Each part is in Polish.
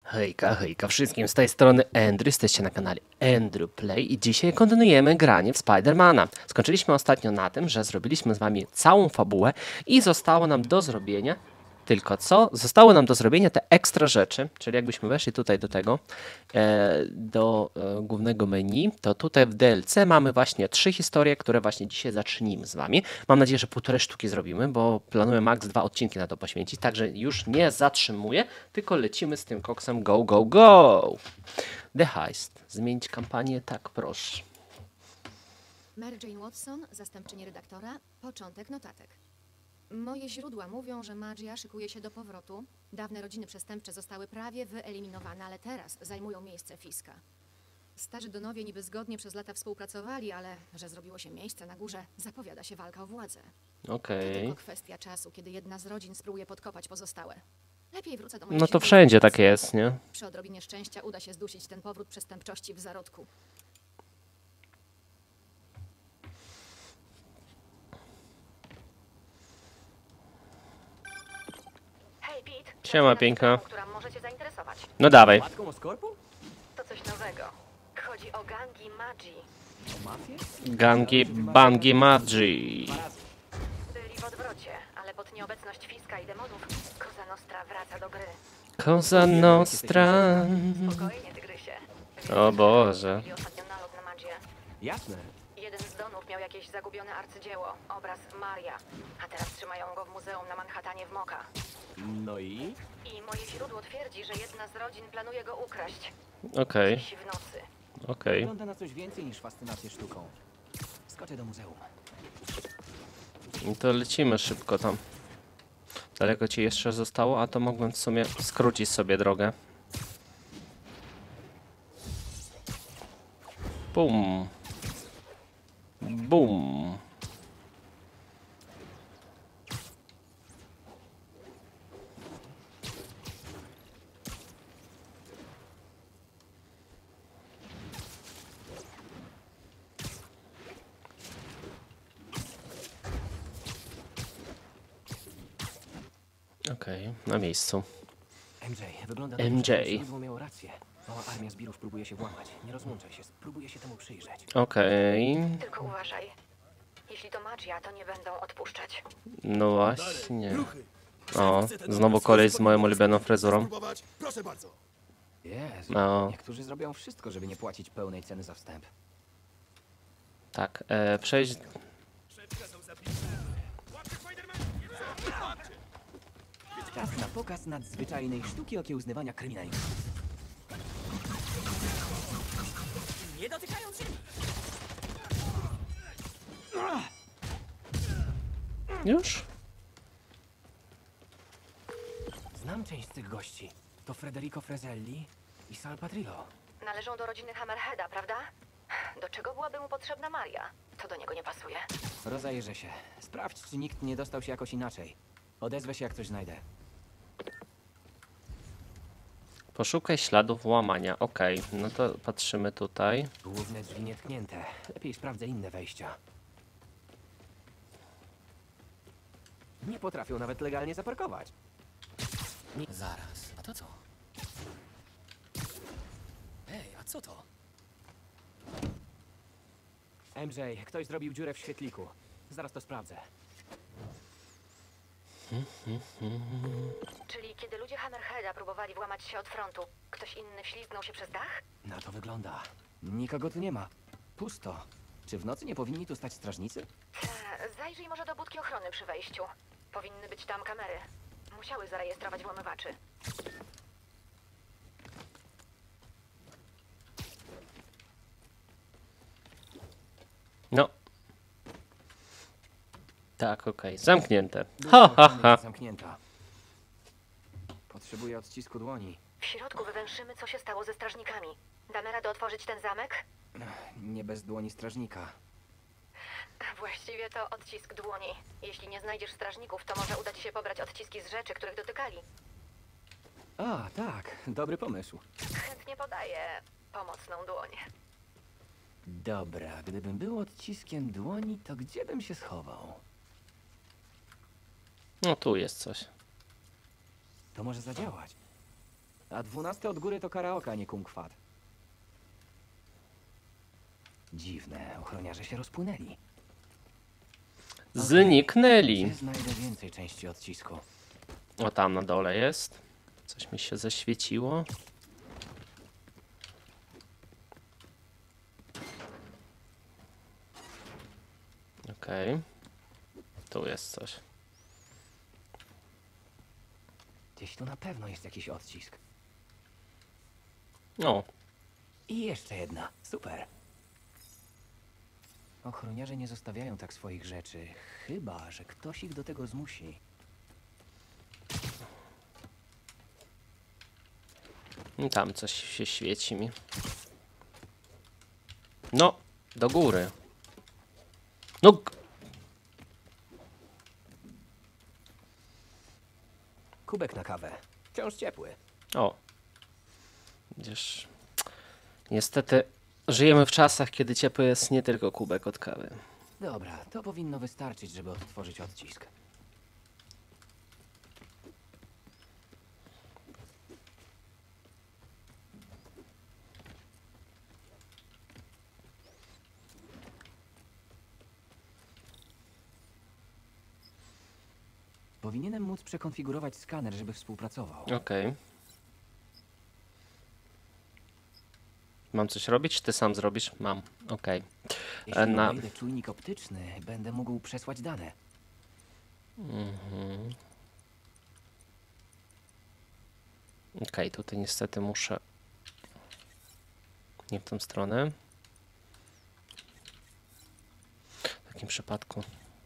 Hejka, hejka wszystkim, z tej strony Andrew, jesteście na kanale Andrew Play i dzisiaj kontynuujemy granie w Spidermana. Skończyliśmy ostatnio na tym, że zrobiliśmy z wami całą fabułę i zostało nam do zrobienia, tylko co? Zostało nam do zrobienia te ekstra rzeczy, czyli jakbyśmy weszli tutaj do tego, głównego menu, to tutaj w DLC mamy właśnie 3 historie, które właśnie dzisiaj zacznijmy z wami. Mam nadzieję, że 1,5 sztuki zrobimy, bo planuję max 2 odcinki na to poświęcić, także już nie zatrzymuję, tylko lecimy z tym koksem go, go, go! The Heist. Zmienić kampanię, tak proszę. Mary Jane Watson, zastępczyni redaktora, początek notatek. Moje źródła mówią, że Magia szykuje się do powrotu. Dawne rodziny przestępcze zostały prawie wyeliminowane, ale teraz zajmują miejsce Fiska. Starzy Donowie niby zgodnie przez lata współpracowali, ale że zrobiło się miejsce na górze, zapowiada się walka o władzę. To Okej. tylko kwestia czasu, kiedy jedna z rodzin spróbuje podkopać pozostałe. Lepiej wrócę do mojej No to źródeł wszędzie informacji. tak jest, nie? Przy odrobinie szczęścia uda się zdusić ten powrót przestępczości w zarodku. Hej, Pete. Siema, Zaczyna piękna. sprawą, która może cię zainteresować. No dawaj. Matką Oscorpu? To coś nowego. Chodzi o gangi magii. O mafię? Gangi, bangi, magii. Byli w odwrocie, ale pod nieobecność Fiska i demonów Cosa Nostra wraca do gry. Cosa Nostra. Spokojnie, tygrysie. O Boże. Mieli ostatnio nalot na magię. Jasne. Jeden z Donów miał jakieś zagubione arcydzieło, obraz Maria. A teraz trzymają go w muzeum na Manhattanie w Moka. No i? I moje źródło twierdzi, że jedna z rodzin planuje go ukraść. Okej, Dziś w nocy. okej. Wygląda na coś więcej niż fascynację sztuką. Skoczę do muzeum. No to lecimy szybko tam. Daleko ci jeszcze zostało, a to mogłem w sumie skrócić sobie drogę. Bum. Bum. Okej, na miejscu. MJ, wygląda MJ. na to, że źródło miało rację. Mała armia zbirów próbuje się włamać. Nie rozłączaj się, spróbuję się temu przyjrzeć. Okej. Tylko uważaj. Jeśli to magia, to nie będą odpuszczać. No właśnie. O, znowu koleś z moją ulubioną fryzurą. Proszę bardzo. Jezu, No. niektórzy zrobią wszystko, żeby nie płacić pełnej ceny za wstęp. Tak, przejść. Czas na pokaz nadzwyczajnej sztuki okiełznywania kryminalistów. Nie dotykając ziemi! Już? Znam część z tych gości. To Federico Frezelli i Sal Patrillo. Należą do rodziny Hammerheada, prawda? Do czego byłaby mu potrzebna Maria? To do niego nie pasuje. Rozejrzę się. Sprawdź, czy nikt nie dostał się jakoś inaczej. Odezwę się, jak coś znajdę. Poszukaj śladów łamania. Okej, no to patrzymy tutaj. Główne drzwi nietknięte. Lepiej sprawdzę inne wejścia. Nie potrafią nawet legalnie zaparkować. Zaraz, a to co? Ej, a co to? MJ, ktoś zrobił dziurę w świetliku. Zaraz to sprawdzę. Czyli kiedy ludzie Hammerheada próbowali włamać się od frontu, ktoś inny wślizgnął się przez dach? Na to wygląda. Nikogo tu nie ma. Pusto. Czy w nocy nie powinni tu stać strażnicy? Zajrzyj może do budki ochrony przy wejściu. Powinny być tam kamery. Musiały zarejestrować włamywaczy. No. Tak, okej. Zamknięte. Budka Ha, ha, ochrony ha. jest zamknięta. Potrzebuję odcisku dłoni. W środku wywęszymy, co się stało ze strażnikami. Damy radę otworzyć ten zamek? Nie bez dłoni strażnika. Właściwie to odcisk dłoni. Jeśli nie znajdziesz strażników, to może uda ci się pobrać odciski z rzeczy, których dotykali. A, tak. Dobry pomysł. Chętnie podaję pomocną dłoń. Dobra, gdybym był odciskiem dłoni, to gdzie bym się schował? No tu jest coś. To może zadziałać. A 12 od góry to karaoke, a nie kung fat. Dziwne, ochroniarze się rozpłynęli. Zniknęli. Gdzie znajdę więcej części odcisku? O, tam na dole jest. Coś mi się zaświeciło. Okej. Tu jest coś. Gdzieś tu na pewno jest jakiś odcisk. O, I jeszcze jedna. Super. Ochroniarze nie zostawiają tak swoich rzeczy, chyba że ktoś ich do tego zmusi. i tam coś się świeci mi. No, do góry. No, Kubek na kawę. Wciąż ciepły. o. Widzisz, niestety żyjemy w czasach, kiedy ciepły jest nie tylko kubek od kawy. Dobra, to powinno wystarczyć, żeby odtworzyć odcisk. Powinienem móc przekonfigurować skaner, żeby współpracował. Okej. Mam coś robić? Czy ty sam zrobisz? Mam. Okej. Jeśli na- wejdę czujnik optyczny, będę mógł przesłać dane. Okej, tutaj niestety muszę... Nie w tą stronę. W takim przypadku...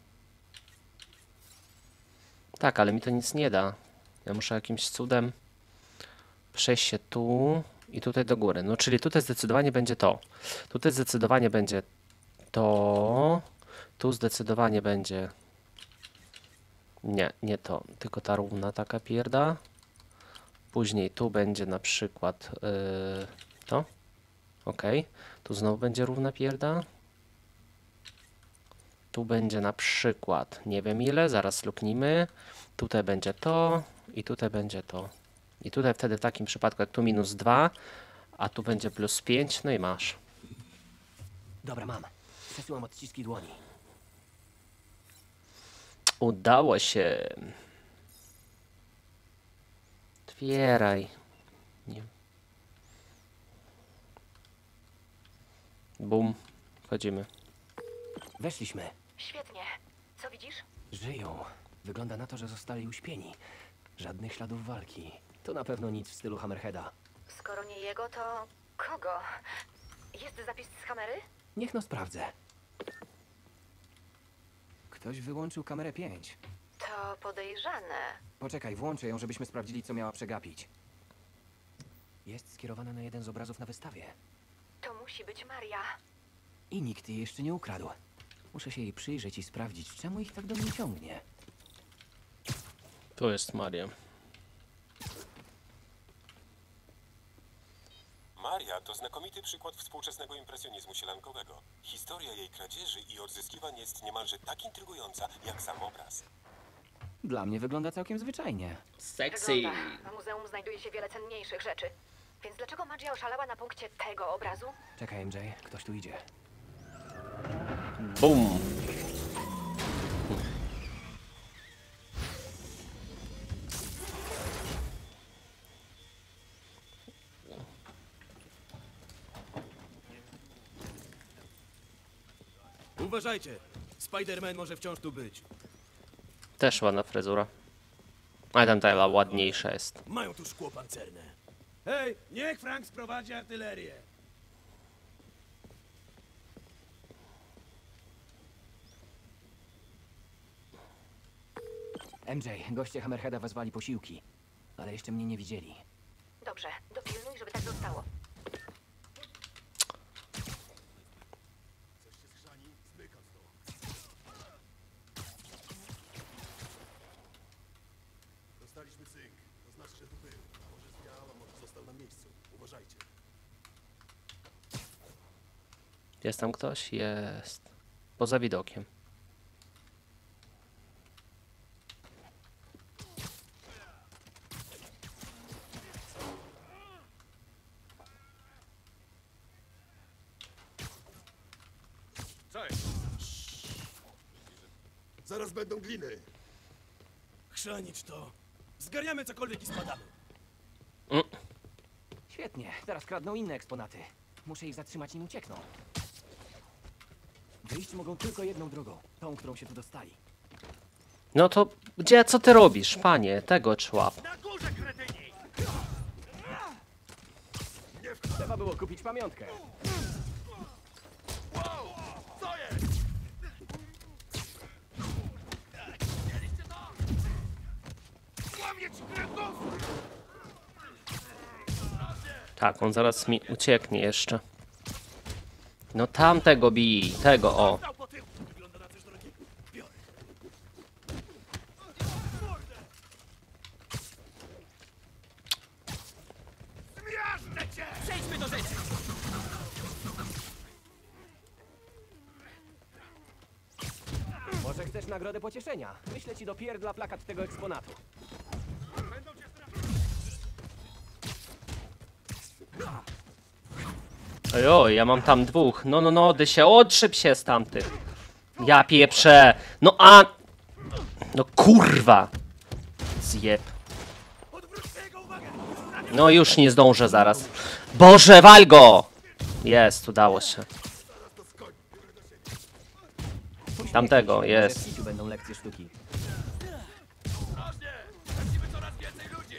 Tak, ale mi to nic nie da. Ja muszę jakimś cudem przejść się tu i tutaj do góry. No, czyli tutaj zdecydowanie będzie to. Tutaj zdecydowanie będzie to. Tu zdecydowanie będzie... Nie, nie to. Tylko ta równa taka pierda. Później tu będzie na przykład to. Ok. Tu znowu będzie równa pierda. Tu będzie na przykład nie wiem ile, zaraz luknimy. Tutaj będzie to i tutaj będzie to. I tutaj wtedy w takim przypadku jak tu -2, a tu będzie +5, no i masz. Dobra, mam. Przesyłam odciski dłoni. Udało się. Otwieraj. Nie. Bum. Wchodzimy. Weszliśmy. Świetnie. Co widzisz? Żyją. Wygląda na to, że zostali uśpieni. Żadnych śladów walki. To na pewno nic w stylu Hammerheada. Skoro nie jego, to kogo? Jest zapis z kamery? Niech no sprawdzę. Ktoś wyłączył kamerę 5. To podejrzane. Poczekaj, włączę ją, żebyśmy sprawdzili, co miała przegapić. Jest skierowana na jeden z obrazów na wystawie. To musi być Maria. I nikt jej jeszcze nie ukradł. Muszę się jej przyjrzeć i sprawdzić, czemu ich tak do mnie ciągnie. Tu jest Maria. Maria to znakomity przykład współczesnego impresjonizmu sielankowego. Historia jej kradzieży i odzyskiwań jest niemalże tak intrygująca, jak sam obraz. Dla mnie wygląda całkiem zwyczajnie. Wygląda. W muzeum znajduje się wiele cenniejszych rzeczy. Więc dlaczego Magia oszalała na punkcie tego obrazu? Czekaj, MJ, ktoś tu idzie. Bum. Uważajcie, Spider-Man może wciąż tu być. Też ładna fryzura. A tam ta ładniejsza jest. Mają tu szkło pancerne. Hej, niech Frank sprowadzi artylerię. MJ, goście Hammerheada wezwali posiłki. Ale jeszcze mnie nie widzieli. Dobrze, dopilnuj, żeby tak zostało. Dostaliśmy cynk. To znaczy, że tu był. Może zwiał, a może został na miejscu. Uważajcie. Jest tam ktoś? Jest. Poza widokiem. Zaraz będą gliny. Chrzanić to. Zgarniamy cokolwiek i spadamy. Świetnie, teraz kradną inne eksponaty. Muszę ich zatrzymać, nim uciekną. Wyjść mogą tylko jedną drogą, tą, którą się tu dostali. No to gdzie, co ty robisz, panie? Tego człap. Na górze, kretyni! Trzeba było kupić pamiątkę. Co jest? Mieliście to? Łamieć kręgosłup! Tak, on zaraz mi ucieknie jeszcze. No tamtego bij, tego o. Stał po tyłu. Wygląda na coś drogiego. Biorę. Zmiażdżę cię! Przejdźmy do rzeczy! Może chcesz nagrodę pocieszenia? Wyślę ci do pierdla plakat tego eksponatu. Ojoj, ja mam tam dwóch. No, ty się otrzyp się z tamtych. Ja pieprzę. No a... No kurwa. Zjeb. Odwróćcie jego uwagę! No już nie zdążę zaraz. Boże, wal go! Jest, udało się. Tamtego, jest. W życiu będą lekcje sztuki. Ostrożnie! Tracimy coraz więcej ludzi!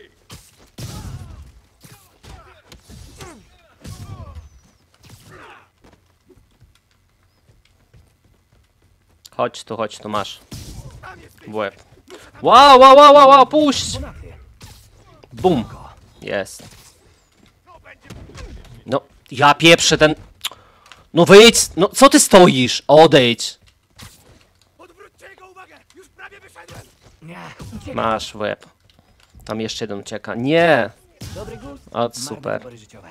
Chodź tu, masz. W łeb. Wow, puść! Eksponaty. Bum. Jest. No, ja pieprzę ten... No wyjdź! No, co ty stoisz? Odejdź. Odwróćcie jego uwagę! Już prawie wyszedłem! Nie, uciekaj. Masz w łeb. Tam jeszcze jeden ucieka. Nie! Dobry gust. O, Marne super. wybory życiowe.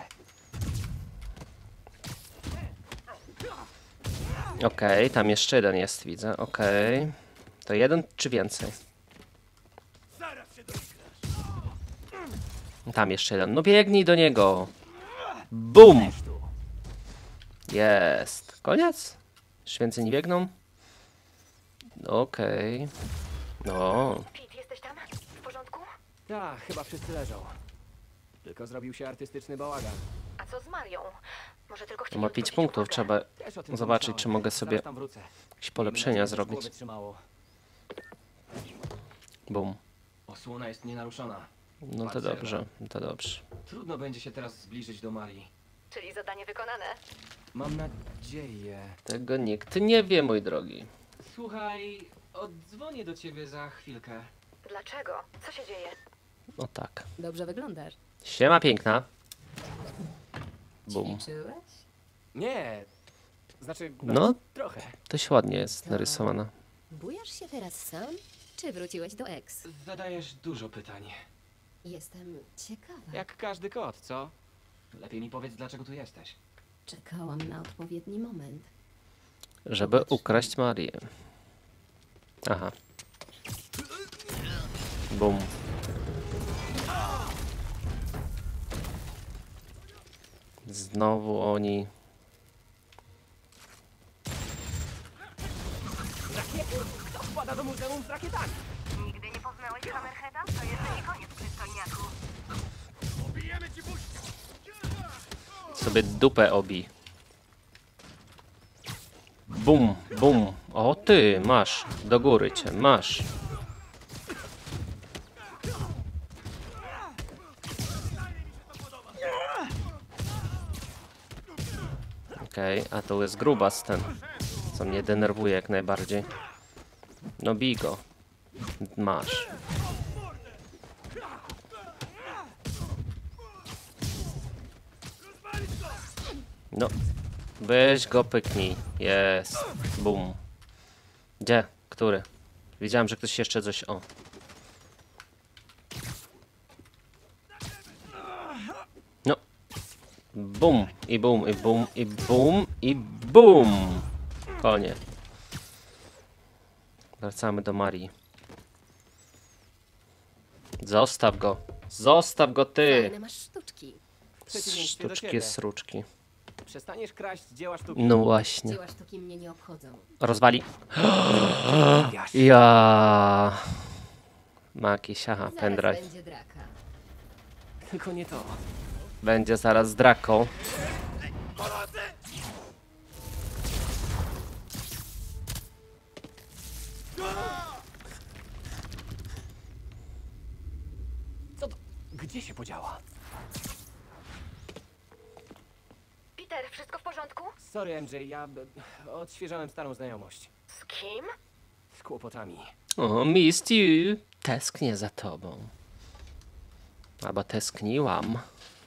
Okej, tam jeszcze jeden jest, widzę. Okej. To jeden czy więcej? Zaraz się doigrasz! Tam jeszcze jeden. No biegnij do niego. Bum! Jest. Koniec? Już więcej nie biegną? Okej. No. Pete, jesteś tam? W porządku? Tak, chyba wszyscy leżą. Tylko zrobił się artystyczny bałagan. A co z Marią? Może tylko To chcieli ma 5 odwrócić punktów. uwagę. Trzeba Też o tym zobaczyć, pomyślałem. czy mogę sobie Zaraz tam wrócę. jakieś polepszenia Miejmy nadzieję, że zrobić. szkło wytrzymało. Bum. Osłona jest nienaruszona. No to dobrze, to dobrze. Trudno będzie się teraz zbliżyć do Marii. Czyli zadanie wykonane. Mam nadzieję. Tego nikt nie wie, mój drogi. Słuchaj, oddzwonię do ciebie za chwilkę. Dlaczego? Co się dzieje? No tak. Dobrze wyglądasz. Siema piękna. Bum. Ćwiczyłeś? Nie. Znaczy, No. trochę. Dość ładnie jest narysowana. Bujasz się teraz sam? Czy wróciłeś do ex? Zadajesz dużo pytań. Jestem ciekawa. Jak każdy kot, co? Lepiej mi powiedz, dlaczego tu jesteś. Czekałam na odpowiedni moment. Żeby ukraść Marię. Aha. Bum. Znowu oni. Kto wpada do muzeum z rakietami? Nigdy nie poznałeś Hammerheada? To jeszcze nie koniec, przystojniaku. Bijemy ci buźkę! Sobie dupę obi. Bum, bum. O ty, masz. Do góry cię, masz. Okej, a tu jest grubas ten, co mnie denerwuje jak najbardziej. No bij go. Masz. No. Weź go pyknij. Jest. Bum. Gdzie? Który? Widziałem, że ktoś jeszcze coś... O. No. Bum. I bum, i bum, i bum, i bum. Koniec. Wracamy do Marii. Zostaw go. Zostaw go ty. Fajne masz sztuczki. W przeciwieństwie do Sztuczki ciebie. sruczki. Przestaniesz kraść dzieła sztuki. No właśnie. Dzieła sztuki mnie nie obchodzą. Rozwali. Jaś. Ja. Ma jakiś, aha, Zaraz pendrive. będzie draka. Tylko nie to. Będzie zaraz z Draką. Co to? Gdzie się podziała? Peter, wszystko w porządku? Sorry, MJ, ja odświeżałem starą znajomość. Z kim? Z kłopotami. O, Misty, tęsknię za tobą. Albo tęskniłam.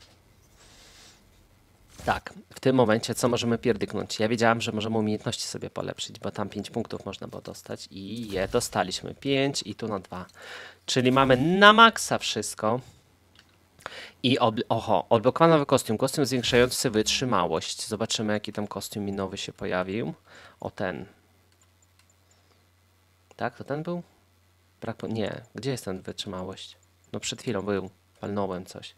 Tak, w tym momencie co możemy pierdyknąć? Ja wiedziałam, że możemy umiejętności sobie polepszyć, bo tam 5 punktów można było dostać i je dostaliśmy. 5 i tu na 2. Czyli mamy na maksa wszystko. I odblokowany nowy kostium. Kostium zwiększający wytrzymałość. Zobaczymy, jaki tam kostium mi nowy się pojawił. O, ten. Tak, to ten był? Nie, gdzie jest ten wytrzymałość? No przed chwilą był. Palnąłem coś.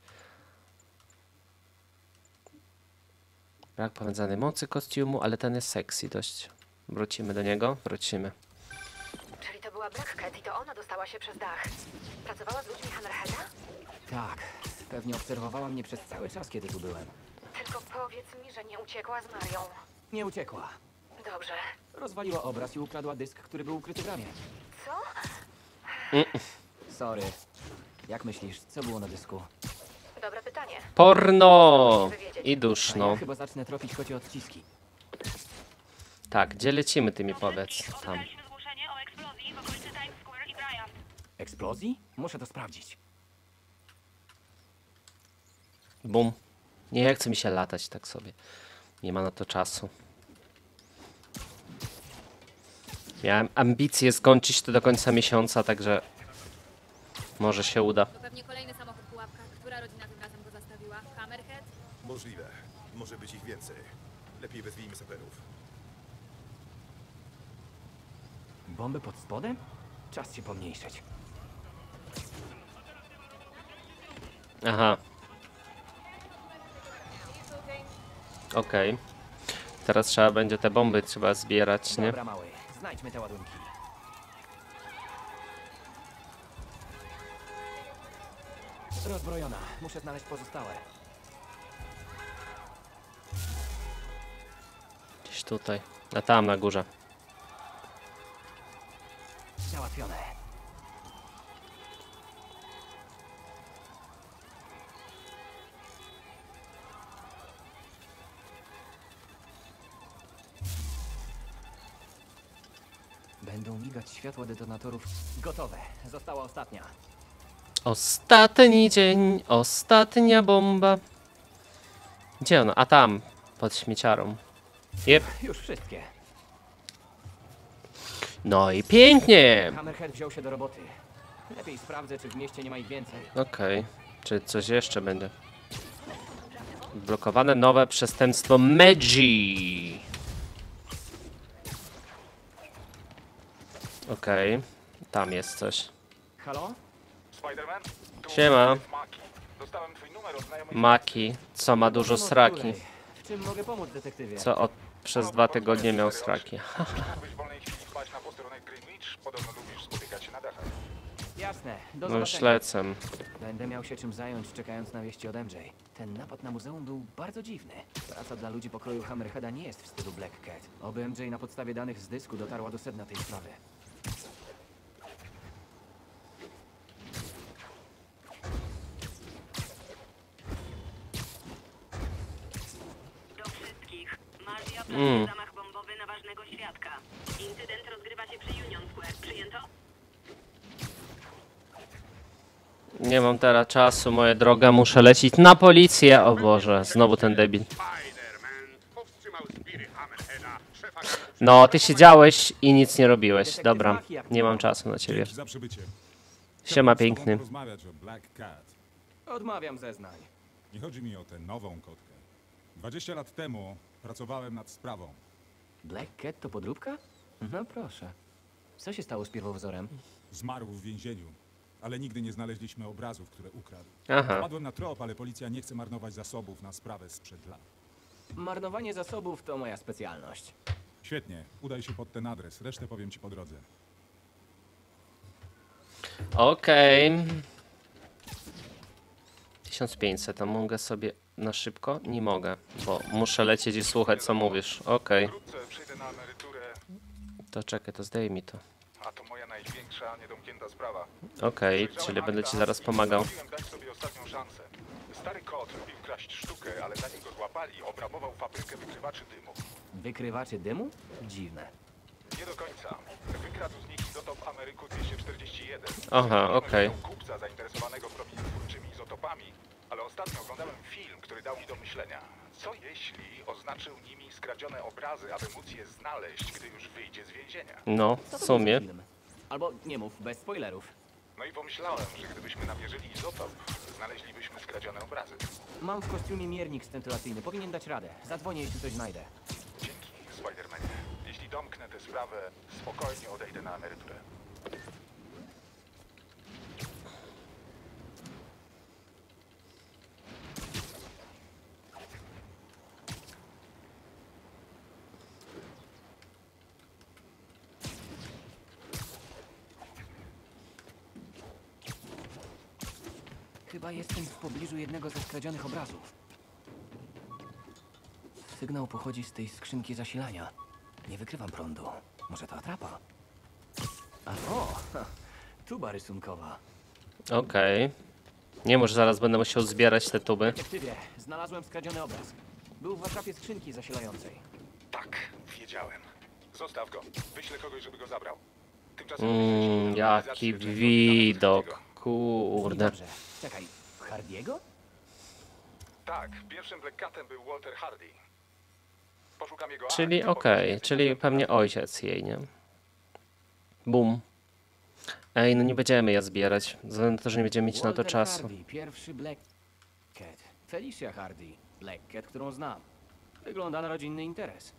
Brak powiązanej mocy kostiumu, ale ten jest sexy dość. Wrócimy do niego? Wrócimy. Czyli to była Black Cat i to ona dostała się przez dach. Pracowała z ludźmi Hammerheada? Tak, pewnie obserwowała mnie przez cały czas, kiedy tu byłem. Tylko powiedz mi, że nie uciekła z Marią. Nie uciekła. Dobrze. Rozwaliła obraz i ukradła dysk, który był ukryty w ramie. Co? Sorry. Jak myślisz, co było na dysku? Dobre pytanie. Porno! I A duszno. ja chyba zacznę tropić kocie odciski. Tak, gdzie lecimy, ty mi powiedz. Tam. Otrzymaliśmy zgłoszenie o eksplozji w okolicy Times Square i Bryant. Eksplozji? Muszę to sprawdzić. Bum. Nie chce mi się latać tak sobie. Nie ma na to czasu. Miałem ambicje skończyć to do końca miesiąca, także może się uda. To pewnie kolejny samochód pułapka. Która rodzina tym razem go zastawiła? Hammerhead? Możliwe. Może być ich więcej. Lepiej wezwijmy saperów. Bomby pod spodem? Czas się pomniejszyć. Aha. Okej. Teraz trzeba będzie te bomby trzeba zbierać, nie? Dobra, mały. Znajdźmy te ładunki. Rozbrojona. Muszę znaleźć pozostałe. Gdzieś tutaj. A tam na górze. Załatwione. Będą migać światła detonatorów. Gotowe. Została ostatnia. Ostatni dzień, ostatnia bomba. Gdzie ona? A tam, pod śmieciarą. Jep. Już wszystkie. No i pięknie. Hammerhead wziął się do roboty. Lepiej sprawdzę, czy w mieście nie ma ich więcej. Okej. Czy coś jeszcze będzie? Blokowane nowe przestępstwo Medzi. Okej. Tam jest coś. Halo? Spider-Man? Siema. Maki. Dostałem twój numer od znajomej. Maki, co ma dużo sraki. W czym mogę pomóc, detektywie? Co przez 2 tygodnie miał sraki. Mógłbyś w wolnej chwili wpaść na posterunek Greenwich? Podobno lubisz spotykać się na dachach. Jasne. Do No już zobaczenia. lecę. Będę miał się czym zająć, czekając na wieści od MJ. Ten napad na muzeum był bardzo dziwny. Praca dla ludzi pokroju Hammerheada nie jest w stylu Black Cat. Oby MJ na podstawie danych z dysku dotarła do sedna tej sprawy. Do wszystkich. Magia planuje zamach bombowy na ważnego świadka. Incydent rozgrywa się przy Union Square. Przyjęto? Nie mam teraz czasu, moja droga, muszę lecieć na policję. O Boże, znowu ten debil. No, ty siedziałeś i nic nie robiłeś. Dobra, nie mam czasu na ciebie. Za przybycie. Siema, piękny. Rozmawiać o Black Cat. Odmawiam zeznań. Nie chodzi mi o tę nową kotkę. 20 lat temu pracowałem nad sprawą. Black Cat to podróbka? No proszę. Co się stało z pierwowzorem? Zmarł w więzieniu, ale nigdy nie znaleźliśmy obrazów, które ukradł. Aha. Wpadłem na trop, ale policja nie chce marnować zasobów na sprawę sprzed lat. Marnowanie zasobów to moja specjalność. Świetnie, udaj się pod ten adres, resztę powiem ci po drodze. Okej. 1500, a mogę sobie na szybko? Nie mogę, bo muszę lecieć i słuchać, co mówisz. Okej. Wkrótce przyjdę na emeryturę, To czekaj, to zdejmij to. a to moja największa, niedomknięta sprawa. Okej, czyli będę ci zaraz pomagał. Postanowiłem dać sobie ostatnią szansę. Stary kot lubił kraść sztukę, ale zanim go złapali, obrabował fabrykę wykrywaczy dymu. Wykrywaczy dymu? Dziwne. Nie do końca. Wykradł z nich izotop Ameryku 241. Aha, okej. Miał kupca zainteresowanego promieniotwórczymi izotopami, ale ostatnio oglądałem film, który dał mi do myślenia. Co jeśli oznaczył nimi skradzione obrazy, aby móc je znaleźć, gdy już wyjdzie z więzienia? No, Co w to sumie. był za film? Albo nie mów, bez spoilerów. No i pomyślałem, że gdybyśmy namierzyli izotop, znaleźlibyśmy skradzione obrazy. Mam w kostiumie miernik scentylacyjny, powinien dać radę. Zadzwonię, jeśli coś znajdę. Dzięki, Spidermanie. Jeśli domknę tę sprawę, spokojnie odejdę na emeryturę. Chyba jestem w pobliżu jednego ze skradzionych obrazów. Sygnał pochodzi z tej skrzynki zasilania. Nie wykrywam prądu. Może to atrapa? A tuba rysunkowa. Okej. Nie mów, że zaraz będę musiał zbierać te tuby. Detektywie, znalazłem skradziony obraz. Był w atrapie skrzynki zasilającej. Tak, wiedziałem. Zostaw go. Wyślę kogoś, żeby go zabrał. Tymczasem Jaki widok. Kurde. Dobrze. Czekaj, Hardiego? Tak, pierwszym Black Catem był Walter Hardy. Poszukam jego Czyli akt, okej, czyli pewnie ojciec jej, nie? Bum. Ej, no nie będziemy je zbierać. Ze względu na to, że nie będziemy mieć na to Walter czasu. Hardy, pierwszy Black Cat. Felicia Hardy, Black Cat, którą znam. Wygląda na rodzinny interes.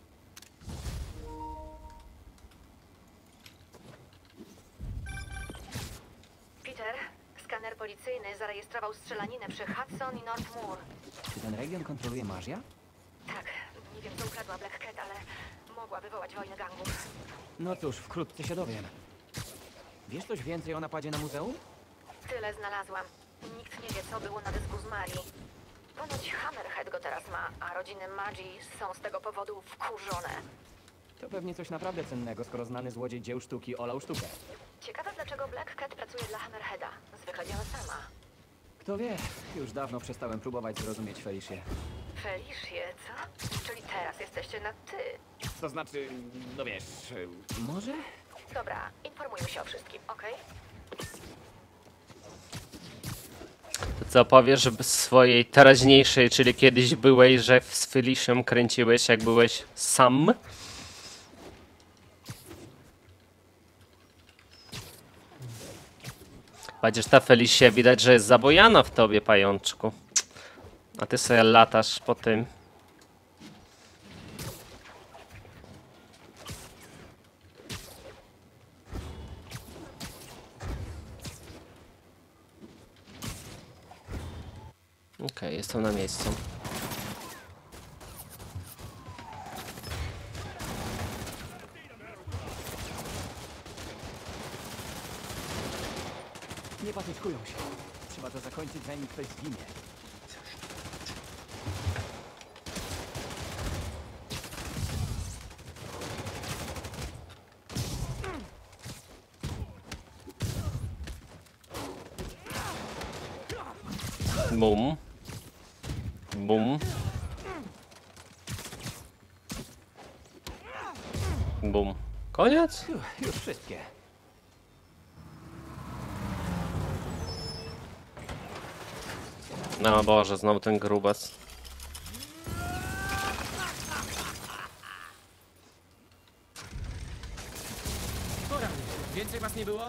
Peter, skaner policyjny zarejestrował strzelaninę przy Hudson i North Moor. Czy ten region kontroluje magia? Tak, nie wiem co ukradła Black Cat, ale mogła wywołać wojnę gangów. No cóż, wkrótce się dowiem. Wiesz coś więcej o napadzie na muzeum? Tyle znalazłam. Nikt nie wie, co było na dysku z Marii. Ponoć Hammerhead go teraz ma, a rodziny Magii są z tego powodu wkurzone. To pewnie coś naprawdę cennego, skoro znany złodziej dzieł sztuki olał sztukę. Ciekawe, dlaczego Black Cat pracuje dla Hammerheada. Zwykle działa sama. Kto wie, już dawno przestałem próbować zrozumieć Felicię. Felicie, co? Czyli teraz jesteście na ty. To znaczy, no wiesz, może? Dobra, informujmy się o wszystkim, okej? To co powiesz swojej teraźniejszej, czyli kiedyś byłeś, że z Felicią kręciłeś, jak byłeś sam? Chociaż ta Felicia widać, że jest zabojana w tobie, pajączku. A ty sobie latasz po tym. Okej, jestem na miejscu. Nie patyczkują się. Trzeba to zakończyć, zanim ktoś zginie. Bum. Bum. Bum. Koniec? Już wszystkie. No Boże, znowu ten grubas. Pora, więcej was nie było?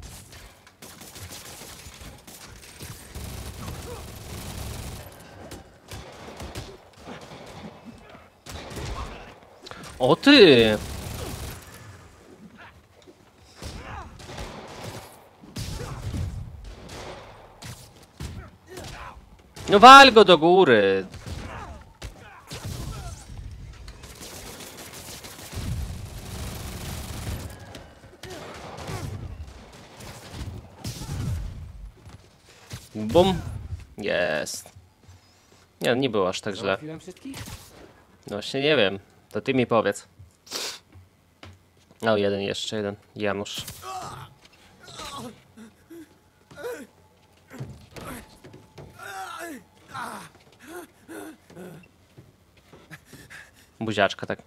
O ty! No wal go do góry! Bum. Jest. Nie, nie było aż tak źle. Załatwiłem wszystkich? No właśnie nie wiem. To ty mi powiedz. O, jeden, jeszcze jeden. Janusz. Buziaczka, tak.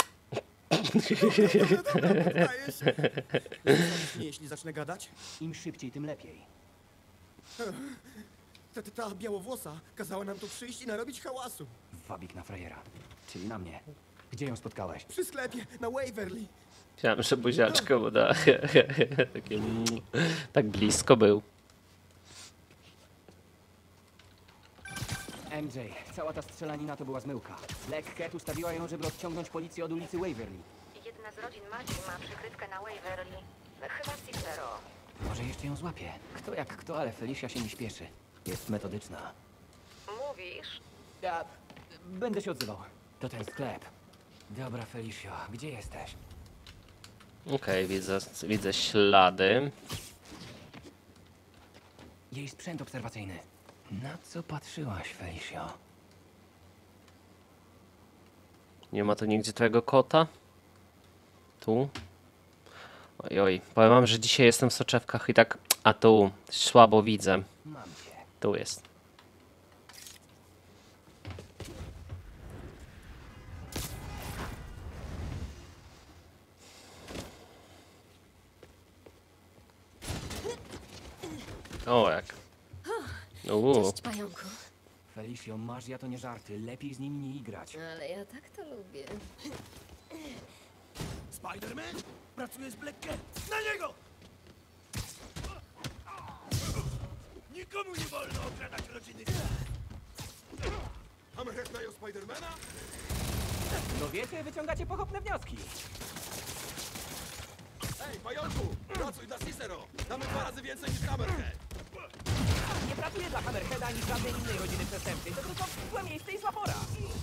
Jeśli zacznę gadać? Im szybciej, tym lepiej. Ta białowłosa kazała nam tu przyjść i narobić hałasu. Wabik na frajera. Czyli na mnie. Gdzie ją spotkałeś? Przy sklepie, na Waverly. Myślałem, że buziaczka, bo da. Takie, tak blisko był. MJ, cała ta strzelanina to była zmyłka. Black Cat ustawiła ją, żeby odciągnąć policję od ulicy Waverly. Jedna z rodzin Magii ma przykrywkę na Waverly. Chyba Cicero. Może jeszcze ją złapie. Kto jak kto, ale Felicia się nie śpieszy. Jest metodyczna. Mówisz? Ja będę się odzywał. To ten sklep. Dobra, Felicio, gdzie jesteś? Okej, widzę ślady. Jej sprzęt obserwacyjny. Na co patrzyłaś, Felicio? Nie ma tu nigdzie twojego kota? Tu? Oj, oj. Powiem wam, że dzisiaj jestem w soczewkach i tak... A tu, słabo widzę. Mam cię. Tu jest. O, jak. Cześć, pająku. Felicio, magia to nie żarty. Lepiej z nimi nie igrać. Ale ja tak to lubię. Spider-Man? Pracuje z Black Cat. Na niego! Nikomu nie wolno okradać rodziny. Hammerhead najął Spidermana? No wiecie, wyciągacie pochopne wnioski. Ej, pająku! Pracuj dla Cicero! Damy 2 razy więcej niż Hammerhead! Nie pracuję dla Hammerheada ani żadnej innej rodziny przestępczej. To tylko złe miejsce i słabora.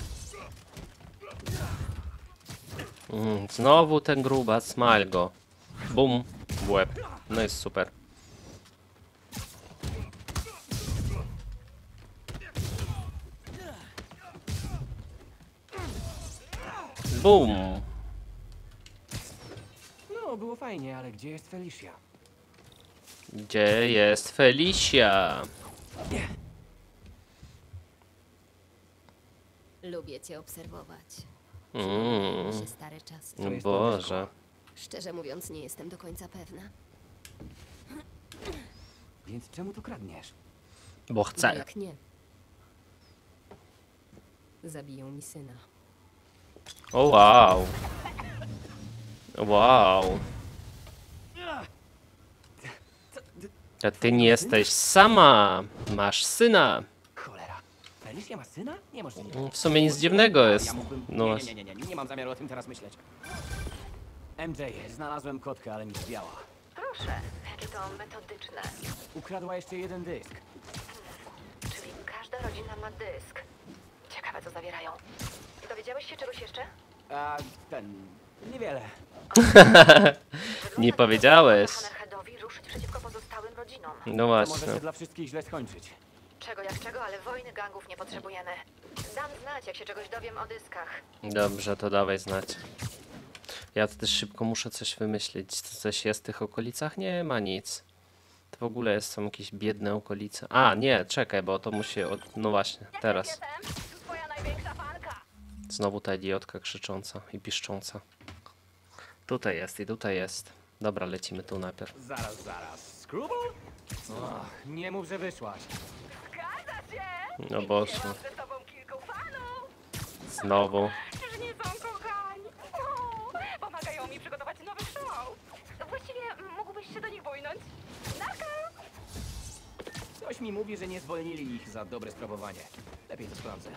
Znowu ten grubas, smal go. Bum, w łeb. No jest super. Bum. No, było fajnie, ale gdzie jest Felicia? Gdzie jest Felicia? Lubię cię obserwować. Się stare czasy. O Boże. Szczerze mówiąc, nie jestem do końca pewna. Więc czemu tu kradniesz? Bo Bo chcę. jak nie, zabiją mi syna. O wow. Wow. A ty nie jesteś sama. Masz syna. Cholera. Felicia ma syna? Niemożliwe. W sumie nic dziwnego jest. Ja mógłbym... No nie, właśnie. nie mam zamiaru o tym teraz myśleć. MJ, znalazłem kotkę, ale mi zbiała. Proszę, jakie to metodyczne. Ukradła jeszcze jeden dysk. Czyli każda rodzina ma dysk. Ciekawe, co zawierają. Dowiedziałeś się czegoś jeszcze? A niewiele. Nie powiedziałeś. Hammerheadowi ruszyć przeciwko pozostałym rodzinom. No To może właśnie. się dla wszystkich źle skończyć. Czego jak czego, ale wojny gangów nie potrzebujemy. Dam znać, jak się czegoś dowiem o dyskach. Dobrze, to dawaj znać. Ja też szybko muszę coś wymyślić. Coś jest w tych okolicach? Nie ma nic. To w ogóle są jakieś biedne okolice. A, nie, czekaj, bo to musi... No właśnie, teraz. Twoja największa fanka. Znowu ta idiotka krzycząca i piszcząca. Tutaj jest i tutaj jest. Dobra, lecimy tu najpierw. Zaraz. Screwball? Och, nie mów, że wyszłaś. Zgadza się! No Boże. Mam ze sobą kilku fanów. Znowu. Czyż nie są kochani? Pomagają mi przygotować nowy show. Właściwie mógłbyś się do nich bójnąć. Coś mi mówi, że nie zwolnili ich za dobre sprawowanie. Lepiej to sprawdzę.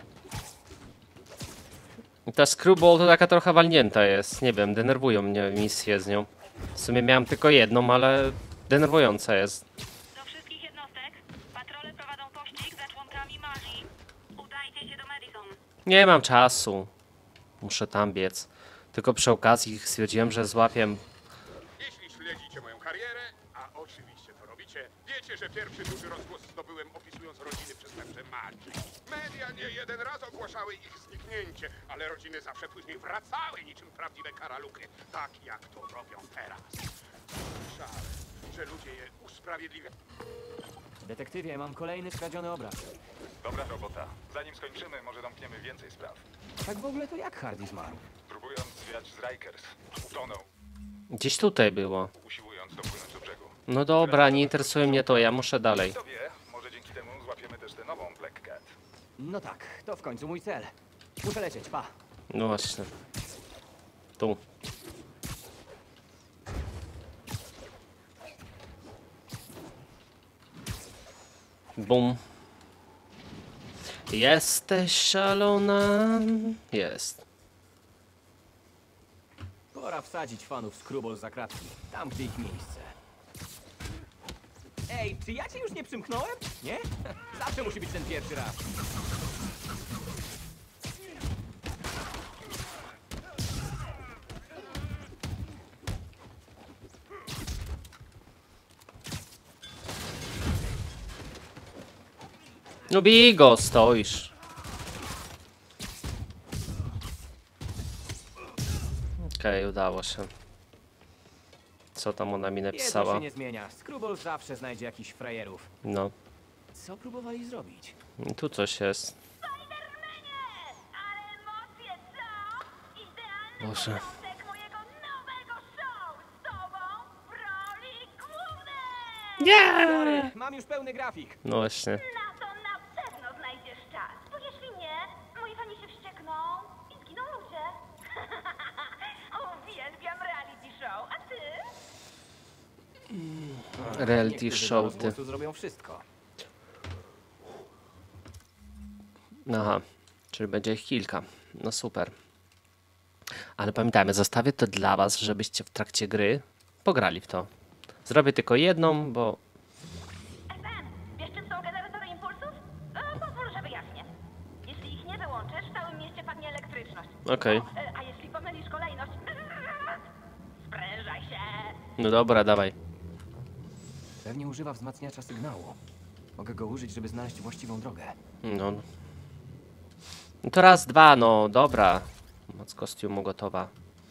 Ta Screwball to taka trochę walnięta jest. Nie wiem, denerwują mnie misje z nią. W sumie miałem tylko jedną, ale denerwująca jest. Do wszystkich jednostek, patrole prowadzą pościg za członkami Magii. Udajcie się do Madison. Nie mam czasu. Muszę tam biec. Tylko przy okazji stwierdziłem, że złapię... Jeśli śledzicie moją karierę, a oczywiście to robicie, Wiecie, że pierwszy duży rozgłos zdobyłem opisując rodziny przestępcze Magii. Media nie jeden raz ogłaszały ich zniknięcie, ale rodziny zawsze później wracały niczym prawdziwe karaluchy, tak jak to robią teraz. Szale, że ludzie je usprawiedliwiają. Detektywie, mam kolejny skradziony obraz. Dobra robota. Zanim skończymy, może domkniemy więcej spraw. Tak w ogóle to jak Hardy zmarł? Próbując zwiać z Rikers, utonął, Gdzieś tutaj było. usiłując dopłynąć do brzegu. No dobra, nie interesuje mnie to, ja muszę dalej. Kto wie, może dzięki temu złapiemy też tę nową Black Cat. No tak, to w końcu mój cel. Muszę lecieć, pa. No właśnie. Tu. Bum. Jesteś szalona. Jest. Pora wsadzić fanów Screwball za kratki, tam gdzie ich miejsce. Ej, czy ja cię już nie przymknąłem? Nie? Zawsze musi być ten pierwszy raz. No bij go, stoisz. Okej, udało się. Co tam ona mi Jedno napisała? się nie zmienia. Screwball zawsze znajdzie jakichś frajerów. No. Co próbowali zrobić? Tu coś jest. Boże. Sorry, mam już pełny grafik. No właśnie. Na to na pewno znajdziesz czas. Bo jeśli nie, moi fani się wściekną i zginą ludzie. Uwielbiam reality show, a ty? Reality Niektórzy show, do ty. rozgłosu zrobią wszystko. Aha, czyli będzie ich kilka. No super. Ale pamiętajmy, zostawię to dla was, żebyście w trakcie gry pograli w to. Zrobię tylko jedną, bo... FM, wiesz czym są generatory impulsów? Pozwól, że wyjaśnię. Jeśli ich nie wyłączysz, w całym mieście padnie elektryczność. Okej. A jeśli pomylisz kolejność, sprężaj się. No dobra, dawaj. Pewnie używa wzmacniacza sygnału. Mogę go użyć, żeby znaleźć właściwą drogę. No. No to raz, dwa, no dobra. Moc kostiumu gotowa.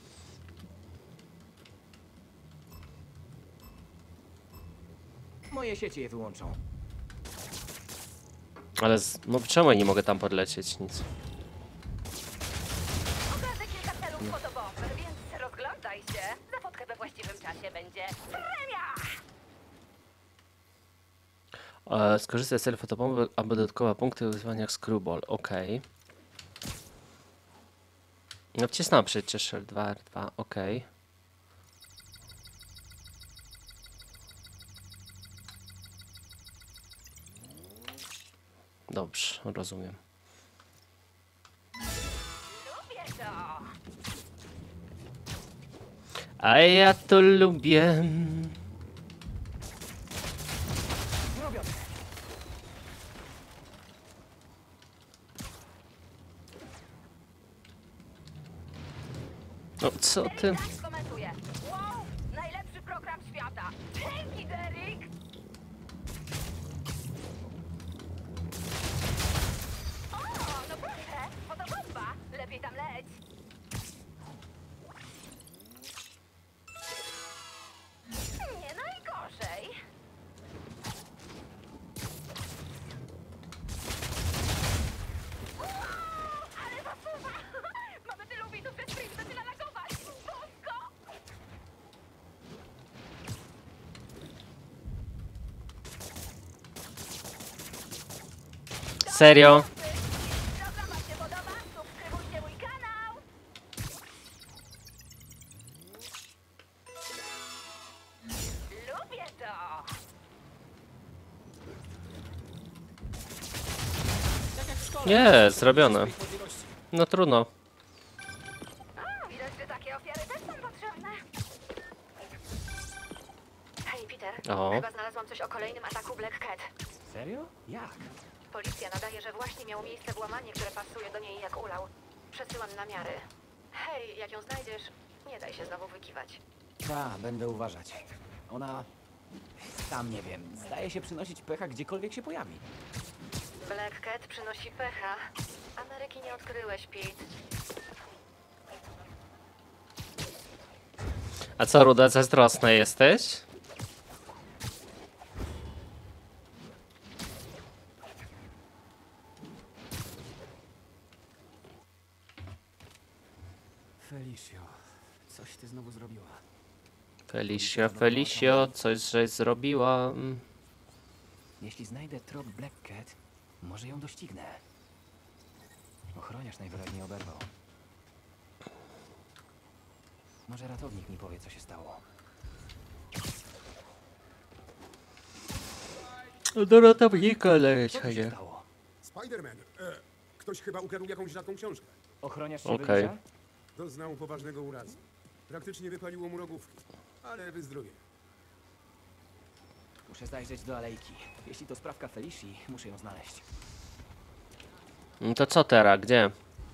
Moje sieci je wyłączą. Ale no czemu ja nie mogę tam podlecieć? Nic. Pokażę kilka celów fotobomb, więc rozglądaj się. Za fotkę we właściwym czasie będzie premia! Skorzystaj z celu fotobomby, aby dodatkowe punkty wyzwania jak Screwball. Okej. No wcisnąłem przecież L2, R2. Okej. Dobrze, rozumiem. Lubię to! A ja to lubię. No co ty? Tak komentuję. Wow, najlepszy program świata. Dzięki, Derek! O, no proszę, fotobomba. Lepiej tam leć. Nie najgorzej. Ale zasuwa! Mamy tylu widzów, że stream zaczyna lagować! Bosko! Serio? Program wam się podoba? Subskrybujcie mój kanał! Lubię to! Nie, zrobione. No trudno. A, widać, że takie ofiary też są potrzebne. Hej, Peter. O. Chyba znalazłam coś o kolejnym ataku Black Cat. Serio? Jak? Policja nadaje, że właśnie miało miejsce włamanie, które pasuje do niej jak ulał. Przesyłam namiary. Hej, jak ją znajdziesz, nie daj się znowu wykiwać. Ta, będę uważać. Ona Sam nie wiem. Zdaje się przynosić pecha gdziekolwiek się pojawi. Black Cat przynosi pecha. Ameryki nie odkryłeś, Pete. A co, Ruda, zazdrosna jesteś? Felicio, coś ty znowu zrobiła. Felicio, coś żeś zrobiła. Jeśli znajdę trop Black Cat, może ją doścignę. Ochroniarz najwyraźniej oberwał. Może ratownik mi powie, co się stało. Do ratownika leć, Co się stało? Spider-Man, ktoś chyba ukradł jakąś rzadką książkę. Ochroniarz się Okej. wylicza? Doznał poważnego urazu. Praktycznie wypaliło mu rogówki, ale wyzdrowie. Muszę zajrzeć do alejki. Jeśli to sprawka Felicji, muszę ją znaleźć. No to co teraz? Gdzie?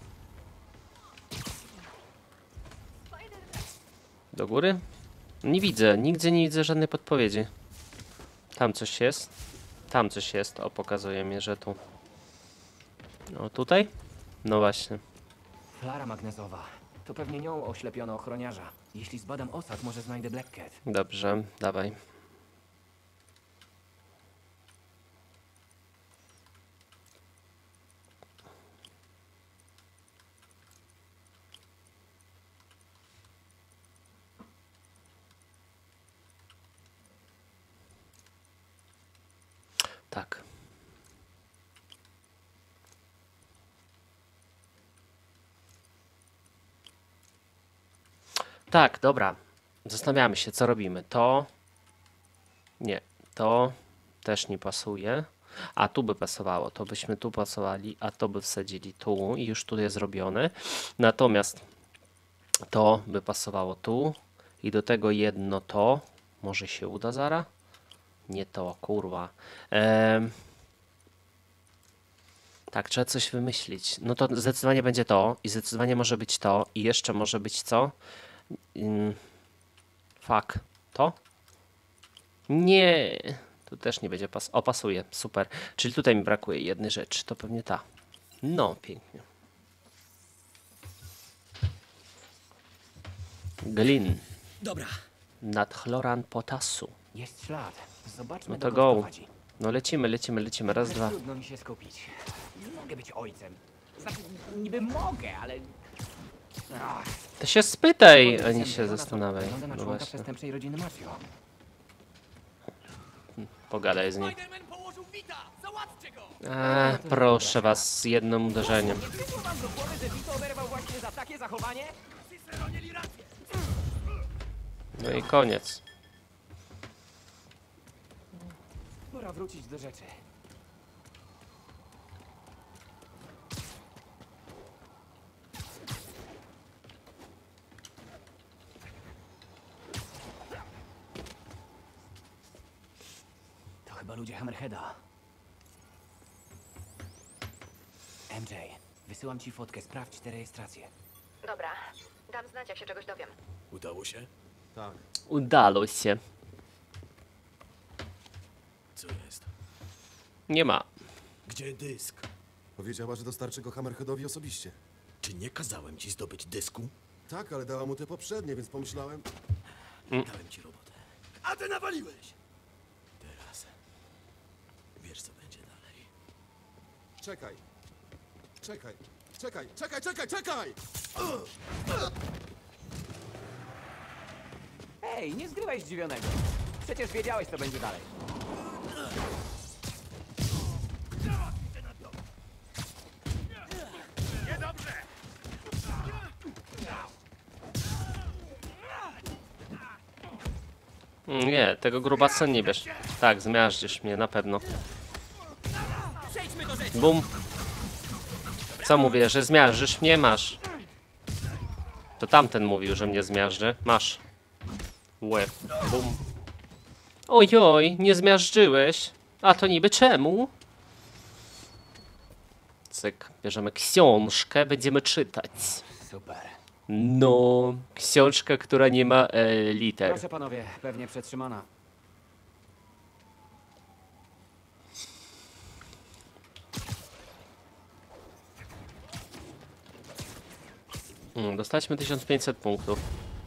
Do góry? Nie widzę, nigdzie nie widzę żadnej podpowiedzi. Tam coś jest. Tam coś jest. O, pokazuje mi, że tu. O, tutaj? No właśnie. Flara magnezowa. To pewnie nią oślepiono ochroniarza. Jeśli zbadam osad, może znajdę Black Cat. Dobrze, dawaj. Tak. Tak, dobra. Zastanawiamy się, co robimy. To... Nie, to też nie pasuje. A tu by pasowało. To byśmy tu pasowali, a to by wsadzili tu i już tu jest zrobione. Natomiast to by pasowało tu i do tego jedno to. Może się uda zaraz? Nie to, kurwa. Tak, trzeba coś wymyślić. No to zdecydowanie będzie to i zdecydowanie może być to i jeszcze może być co? Fuck. To? Nie. Tu też nie będzie O, pasuje. Super. Czyli tutaj mi brakuje jednej rzeczy. To pewnie ta. No, pięknie. Glin. Dobra. Nadchloran potasu. Jest ślad. Zobaczmy, No to dokąd go. prowadzi. No lecimy. Raz, dwa. Trudno mi się skupić. Nie mogę być ojcem. Znaczy, niby mogę, ale... Ach, To się spytaj, a nie Policjant się Jonathan zastanawiaj. wygląda na No członka właśnie. przestępczej rodziny Mafio. Pogadaj z nim. Spider-Man położył Vita! Załatwcie go! Proszę was z jednym uderzeniem. Nie przyszło wam do głowy, że Vito oberwał właśnie za takie zachowanie? Cicero mieli rację! No i koniec. Pora wrócić do rzeczy. To chyba ludzie Hammerheada. MJ, wysyłam ci fotkę, sprawdź te rejestracje. Dobra, dam znać, jak się czegoś dowiem. Udało się? Tak. Udało się. Co jest? Nie ma. Gdzie dysk? Powiedziała, że dostarczy go Hammerheadowi osobiście. Czy nie kazałem ci zdobyć dysku? Tak, ale dała mu te poprzednie, więc pomyślałem... Dałem ci robotę. A ty nawaliłeś! Teraz... Wiesz, co będzie dalej. Czekaj! Czekaj! Ej, nie zgrywaj zdziwionego. Przecież wiedziałeś, co będzie dalej. Niedobrze! Nie, tego grubasa nie bierz. Tak, zmiażdżysz mnie, na pewno. Bum. Co mówię, że zmiażdżysz mnie? Masz. To tamten mówił, że mnie zmiażdży. Masz. Łeb. Bum. Ojoj, nie zmiażdżyłeś. A to niby czemu? Cyk, bierzemy książkę, będziemy czytać. Super. No, książka, która nie ma liter. Proszę panowie, pewnie przetrzymana. Dostaliśmy 1500 punktów.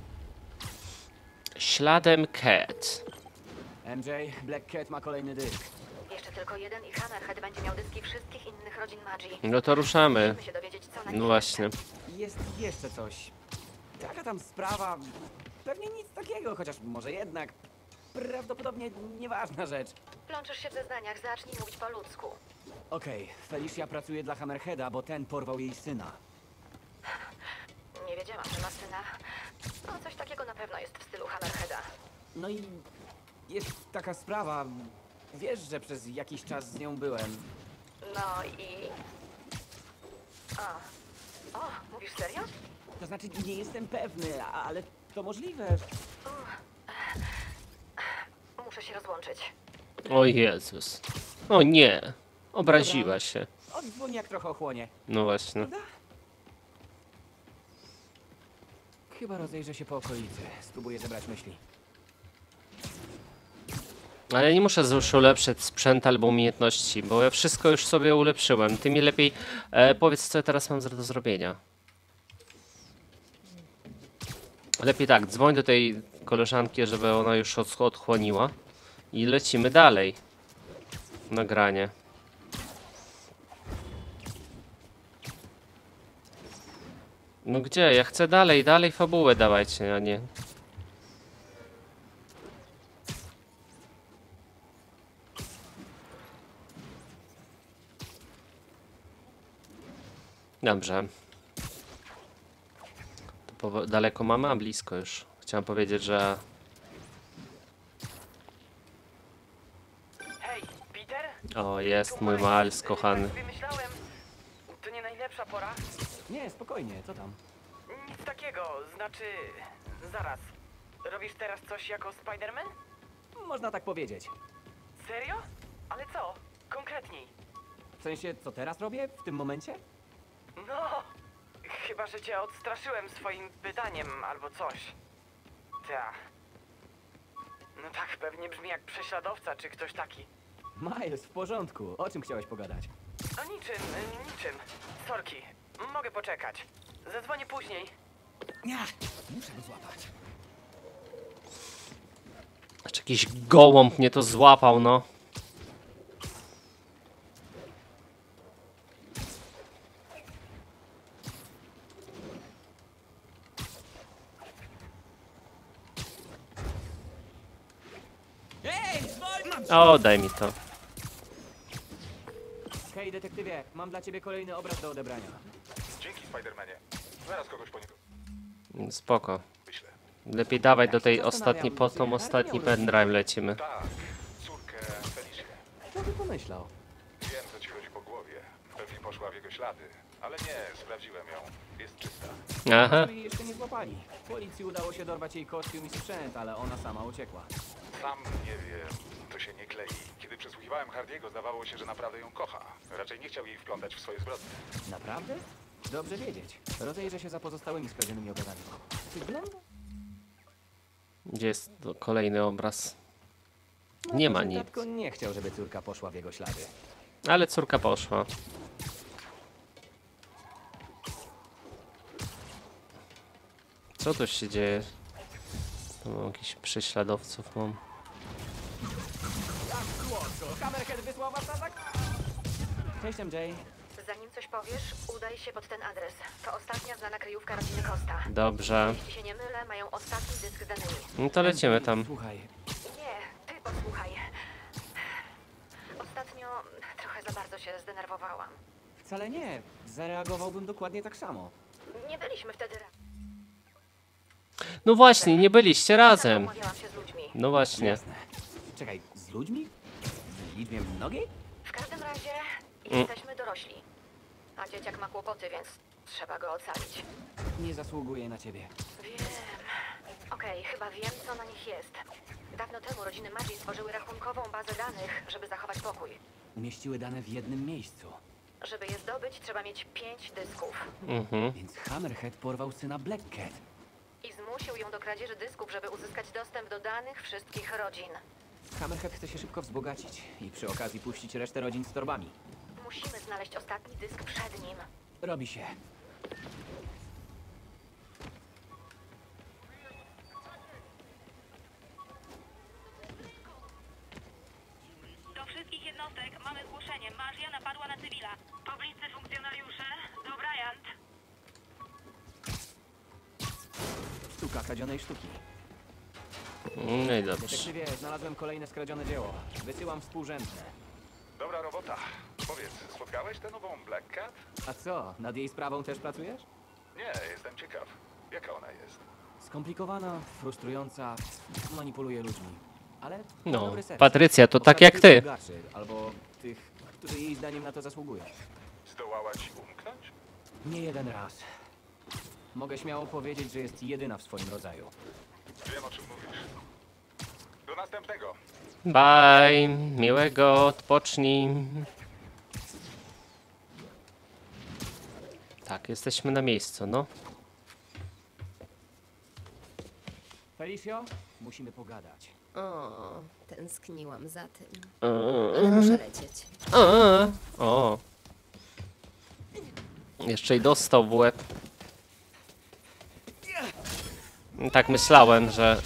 Śladem Cat. MJ, Black Cat ma kolejny dysk. Jeszcze tylko jeden i Hammerhead będzie miał dyski wszystkich innych rodzin magii. No to ruszamy. Musimy się dowiedzieć, co na nich No właśnie. Jest jeszcze coś. Taka tam sprawa. Pewnie nic takiego, chociaż może jednak. Prawdopodobnie nieważna rzecz. Plączysz się w zeznaniach, zacznij mówić po ludzku. Okej, Felicia pracuje dla Hammerheada, bo ten porwał jej syna. Nie wiedziałam, że ma syna. No, coś takiego na pewno jest w stylu Hammerheada. No i jest taka sprawa. Wiesz, że przez jakiś czas z nią byłem. No i... O, mówisz serio? To znaczy, nie jestem pewny, ale to możliwe. Muszę się rozłączyć. O Jezus. O nie. Obraziła się. Oddzwoń, jak trochę ochłonie. No właśnie. Chyba rozejrzę się po okolicy. Spróbuję zebrać myśli. Ale ja nie muszę już ulepszyć sprzęt albo umiejętności, bo ja wszystko już sobie ulepszyłem. Ty mi lepiej powiedz, co ja teraz mam do zrobienia. Lepiej tak, dzwoń do tej koleżanki, żeby ona już odchłoniła. I lecimy dalej. Nagranie. No gdzie? Ja chcę dalej fabułę dawajcie, a nie... Dobrze. To daleko mamy, a blisko już. Chciałem powiedzieć, że... Hej, Peter? O, jest mój Miles kochany. Tak sobie myślałem, to nie najlepsza pora? Nie, spokojnie, co tam? Nic takiego, znaczy... Zaraz. Robisz teraz coś jako Spider-Man? Można tak powiedzieć. Serio? Ale co? Konkretniej. W sensie, co teraz robię? W tym momencie? No, chyba, że cię odstraszyłem swoim pytaniem albo coś. Ta. No tak, pewnie brzmi jak prześladowca czy ktoś taki. Miles, w porządku. O czym chciałeś pogadać? O niczym. Sorki, mogę poczekać. Zadzwonię później. Nie, muszę go złapać. Aż jakiś gołąb mnie to złapał, no. O, daj mi to. Hej, detektywie, mam dla ciebie kolejny obraz do odebrania. Dzięki, Spidermanie. Zaraz kogoś po niego. Spoko. Lepiej dawaj do tej ostatniej, po tą ostatni pendrive lecimy. Tak, córkę Felicię. Kto by pomyślał? Wiem, co ci chodzi po głowie. Pewnie poszła w jego ślady. Ale nie, sprawdziłem ją. Jest czysta. Aha. Jej jeszcze nie złapali. Policji udało się dorwać jej kostium i sprzęt, ale ona sama uciekła. Sam nie wiem, to się nie klei. Kiedy przesłuchiwałem Hardiego, zdawało się, że naprawdę ją kocha. Raczej nie chciał jej wplątać w swoje zbrodnie. Naprawdę? Dobrze wiedzieć. Rozejrzę się za pozostałymi skradzionymi obrazami. Wygląda? Gdzie jest to kolejny obraz? Nie ma nic. Tatko nie chciał, żeby córka poszła w jego ślady. Ale córka poszła. Co tu się dzieje? Tu mam jakichś prześladowców mam. Hammerhead wysłał was na atak! Cześć, MJ. Zanim coś powiesz, udaj się pod ten adres. To ostatnia znana kryjówka rodziny Costa. Dobrze. Jeśli się nie mylę, mają ostatni dysk z danymi. No to lecimy tam. Słuchaj. Nie, ty posłuchaj. Ostatnio trochę za bardzo się zdenerwowałam. Wcale nie. Zareagowałbym dokładnie tak samo. Nie byliśmy wtedy razem. No właśnie, nie byliście razem. Umawiałam się z ludźmi. No właśnie. Jasne. Czekaj, z ludźmi? W liczbie mnogiej? W każdym razie jesteśmy dorośli. A dzieciak ma kłopoty, więc trzeba go ocalić. Nie zasługuje na ciebie. Wiem. Okej, chyba wiem, co na nich jest. Dawno temu rodziny Magii stworzyły rachunkową bazę danych, żeby zachować pokój. Umieściły dane w jednym miejscu. Żeby je zdobyć, trzeba mieć 5 dysków. Więc Hammerhead porwał syna Black Cat. I zmusił ją do kradzieży dysków, żeby uzyskać dostęp do danych wszystkich rodzin. Hammerhead chce się szybko wzbogacić i przy okazji puścić resztę rodzin z torbami. Musimy znaleźć ostatni dysk przed nim. Robi się. sztuka kradzionej sztuki. No i dobrze. Detektywie, znalazłem kolejne skradzione dzieło. Wysyłam współrzędne. Dobra robota. Powiedz, spotkałeś tę nową Black Cat? A co, nad jej sprawą też pracujesz? Nie, jestem ciekaw. Jaka ona jest? Skomplikowana, frustrująca, manipuluje ludźmi. Ale ma No, dobre serce. Patrycja to tak Poszuka jak tych ty. bogaczy, albo tych, którzy jej zdaniem na to zasługują. Zdołała ci umknąć? Nie jeden raz. Mogę śmiało powiedzieć, że jest jedyna w swoim rodzaju. Wiem, o czym mówisz. Do następnego. Bye. Miłego, odpocznij. Tak, jesteśmy na miejscu, no. Felicio, musimy pogadać. O, tęskniłam za tym. Ale muszę lecieć. O. Jeszcze i dostał w łeb. Tak myślałem, że...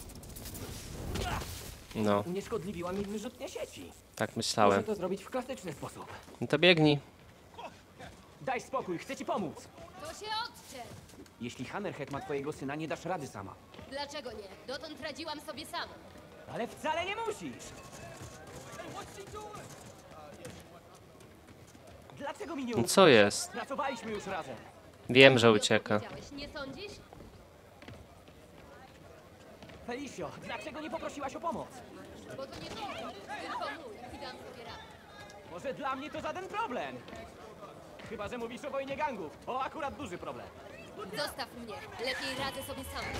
No, Unieszkodliwiła mi wyrzutnie sieci. tak myślałem. Muszę to zrobić w klasyczny sposób. No to biegnij. Daj spokój, chcę ci pomóc. To się odczep! Jeśli Hammerhead ma twojego syna, nie dasz rady sama. Dlaczego nie? Dotąd radziłam sobie sama. Ale wcale nie musisz. Dlaczego mi nie No ufasz? co jest? Pracowaliśmy już razem. Wiem, że ucieka. Powiedziałeś, nie sądzisz? Felicio, dlaczego nie poprosiłaś o pomoc? Bo to nie mój, tylko mój i dam sobie radę. Może dla mnie to żaden problem. Chyba że mówisz o wojnie gangów. To akurat duży problem. Zostaw mnie, lepiej radzę sobie sama.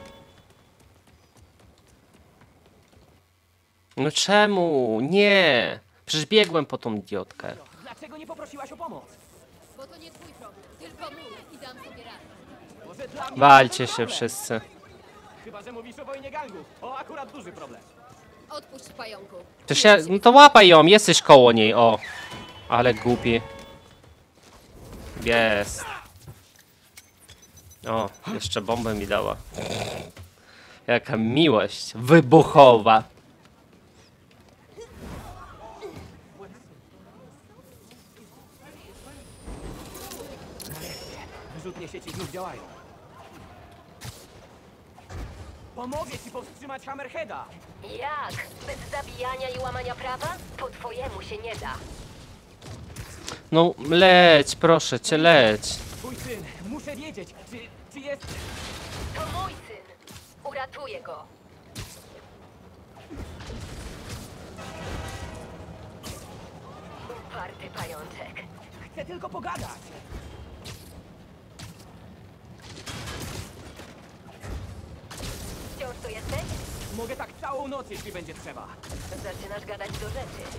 No czemu? Nie! Przecież biegłem po tą idiotkę. Dlaczego nie poprosiłaś o pomoc? Bo to nie twój problem, tylko mój i dam sobie radę. Może dla mnie Walcie to żaden się problem. wszyscy. Chyba że mówisz o wojnie gangów. To akurat duży problem. Odpuść, pająku. To się... No to łapaj ją, jesteś koło niej, o. Ale głupi. Jest. O, jeszcze bombę mi dała. Jaka miłość wybuchowa. Wyrzutnie sieci znów działają. Pomogę ci powstrzymać Hammerheada! Jak? Bez zabijania i łamania prawa? Po twojemu się nie da. No leć, proszę cię, leć. Twój syn, muszę wiedzieć, czy jest... To mój syn. Uratuję go. Uparty pajączek. Chcę tylko pogadać! Wciąż tu jesteś? Mogę tak całą noc, jeśli będzie trzeba. Zaczynasz gadać do rzeczy.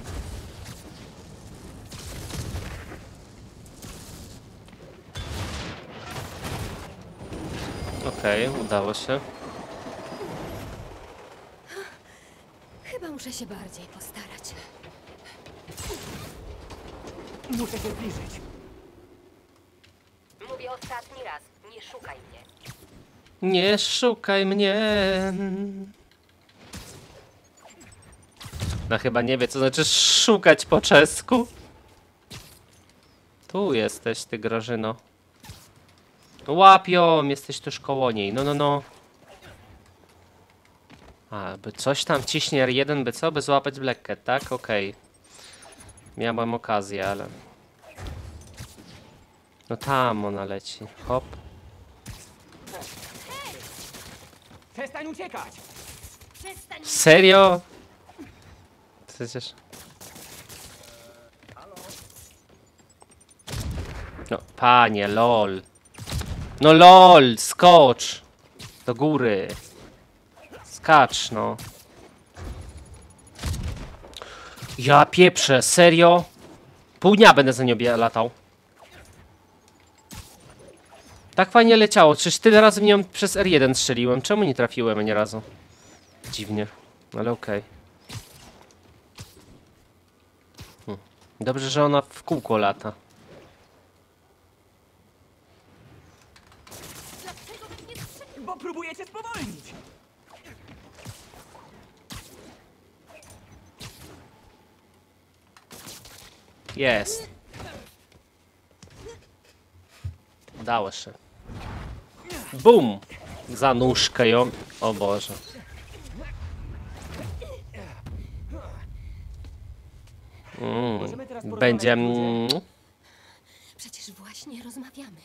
Okej, udało się. Chyba muszę się bardziej postarać. Muszę się zbliżyć. Mówię ostatni raz. Nie szukaj mnie. Nie szukaj mnie. No chyba nie wie, co znaczy szukać po czesku. Tu jesteś, ty Grażyno. Łapią, jesteś tuż koło niej. No, no, no. A, by coś tam ciśnie R1, by co? By złapać Black Cat, tak? Okej. Miałem okazję, ale... No tam ona leci. Hop. Przestań uciekać! Przestań! Serio? Przecież... No, panie, lol. No lol, skocz! Do góry. Skacz, no. Ja pieprzę, serio? Pół dnia będę za nią latał. Tak fajnie leciało, przecież tyle razy w nią przez R1 strzeliłem. Czemu nie trafiłem ani razu? Dziwnie, ale okej. Dobrze, że ona w kółko lata. Bo próbujecie spowolnić! Jest. Udało się. Bum! Za nóżkę ją. O Boże. Będzie... Przecież właśnie rozmawiamy.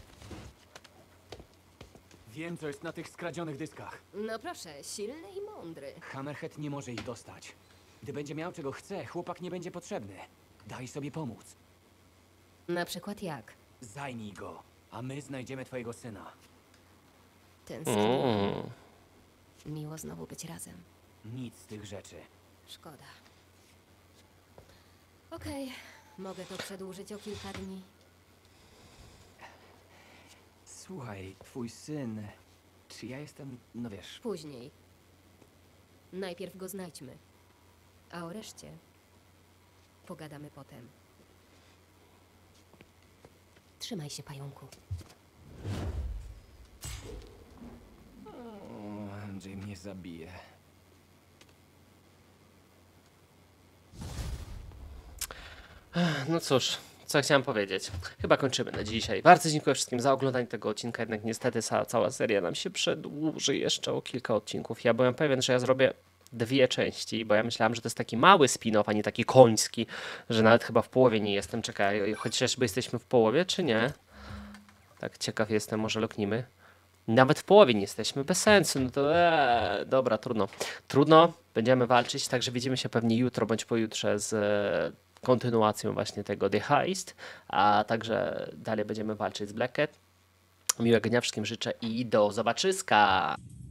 Wiem, co jest na tych skradzionych dyskach. No proszę, silny i mądry. Hammerhead nie może ich dostać. Gdy będzie miał czego chce, chłopak nie będzie potrzebny. Daj sobie pomóc. Na przykład jak? Zajmij go, a my znajdziemy twojego syna. Tęskniłam. Miło znowu być razem. Nic z tych rzeczy. Szkoda. Okej, mogę to przedłużyć o kilka dni. Słuchaj, twój syn... Czy ja jestem... No wiesz... Później. Najpierw go znajdźmy. A o reszcie pogadamy potem. Trzymaj się, pająku. Andrzej mnie zabije. No cóż, co chciałem powiedzieć. Chyba kończymy na dzisiaj. Bardzo dziękuję wszystkim za oglądanie tego odcinka, jednak niestety cała seria nam się przedłuży jeszcze o kilka odcinków. Ja byłem pewien, że ja zrobię 2 części, bo ja myślałem, że to jest taki mały spin-off, a nie taki koński, że nawet chyba w połowie nie jestem. Czekaj, chociażby jesteśmy w połowie, czy nie? Tak ciekaw jestem, może loknimy. Nawet w połowie nie jesteśmy, bez sensu, no to dobra, trudno. Trudno, będziemy walczyć, także widzimy się pewnie jutro bądź pojutrze z kontynuacją właśnie tego The Heist, a także dalej będziemy walczyć z Black Cat. Miłego dnia wszystkim życzę i do zobaczyska!